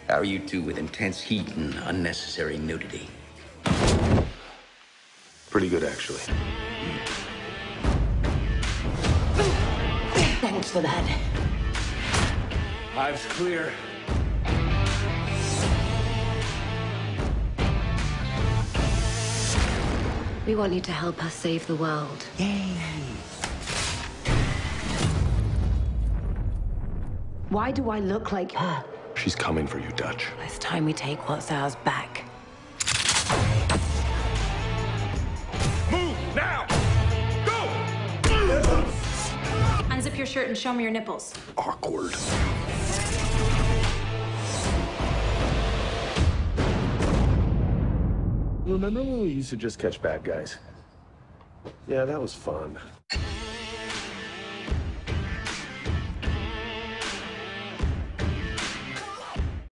How are you two with intense heat and unnecessary nudity? Pretty good, actually. Thanks for that. Hive's clear. We want you to help us save the world. Yay! Why do I look like her? She's coming for you, Dutch. It's time we take what's ours back. Move now! Go! Unzip your shirt and show me your nipples. Awkward. Remember when we used to just catch bad guys? Yeah, that was fun.